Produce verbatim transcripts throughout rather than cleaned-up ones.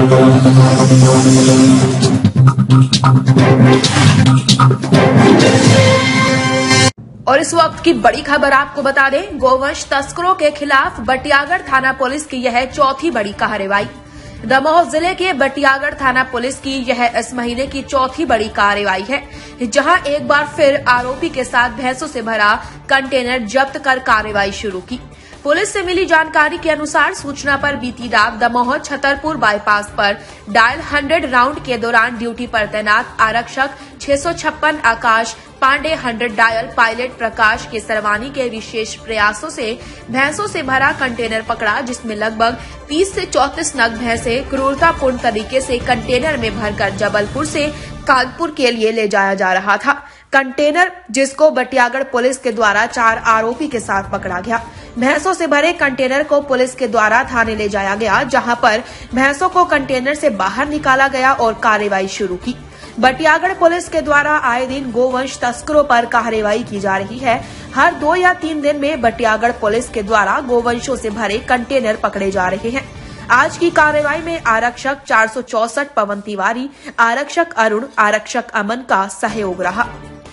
और इस वक्त की बड़ी खबर आपको बता दें, गोवंश तस्करों के खिलाफ बटियागढ़ थाना पुलिस की यह चौथी बड़ी कार्रवाई। दमोह जिले के बटियागढ़ थाना पुलिस की यह इस महीने की चौथी बड़ी कार्रवाई है, जहां एक बार फिर आरोपी के साथ भैंसों से भरा कंटेनर जब्त कर कार्रवाई शुरू की। पुलिस से मिली जानकारी के अनुसार सूचना पर बीती रात दमोह छतरपुर बाईपास पर डायल हंड्रेड राउंड के दौरान ड्यूटी पर तैनात आरक्षक छह सौ छप्पन Akash Pandey hundred dial pilot Prakash Kesarwani के विशेष प्रयासों से भैंसों से भरा कंटेनर पकड़ा, जिसमें लगभग तीस से चौंतीस नग भैंसे क्रूरतापूर्ण तरीके से कंटेनर में भरकर जबलपुर से कानपुर के लिए ले जाया जा रहा था। कंटेनर जिसको बटियागढ़ पुलिस के द्वारा चार आरोपी के साथ पकड़ा गया। भैंसों से भरे कंटेनर को पुलिस के द्वारा थाने ले जाया गया, जहां पर भैंसों को कंटेनर से बाहर निकाला गया और कार्रवाई शुरू की। बटियागढ़ पुलिस के द्वारा आए दिन गोवंश तस्करों पर कार्रवाई की जा रही है। हर दो या तीन दिन में बटियागढ़ पुलिस के द्वारा गोवंशों से भरे कंटेनर पकड़े जा रहे हैं। आज की कार्रवाई में आरक्षक चार सौ चौसठ पवन तिवारी, आरक्षक अरुण, आरक्षक अमन का सहयोग रहा।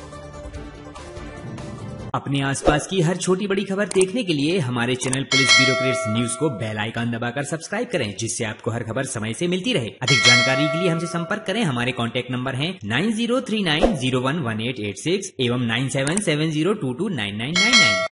अपने आसपास की हर छोटी बड़ी खबर देखने के लिए हमारे चैनल पुलिस ब्यूरोक्रेट्स न्यूज को बेल आइकन दबाकर सब्सक्राइब करें, जिससे आपको हर खबर समय से मिलती रहे। अधिक जानकारी के लिए हमसे संपर्क करें। हमारे कॉन्टैक्ट नंबर हैं nine zero three nine zero one one eight eight six एवं nine seven seven zero two two nine nine nine nine.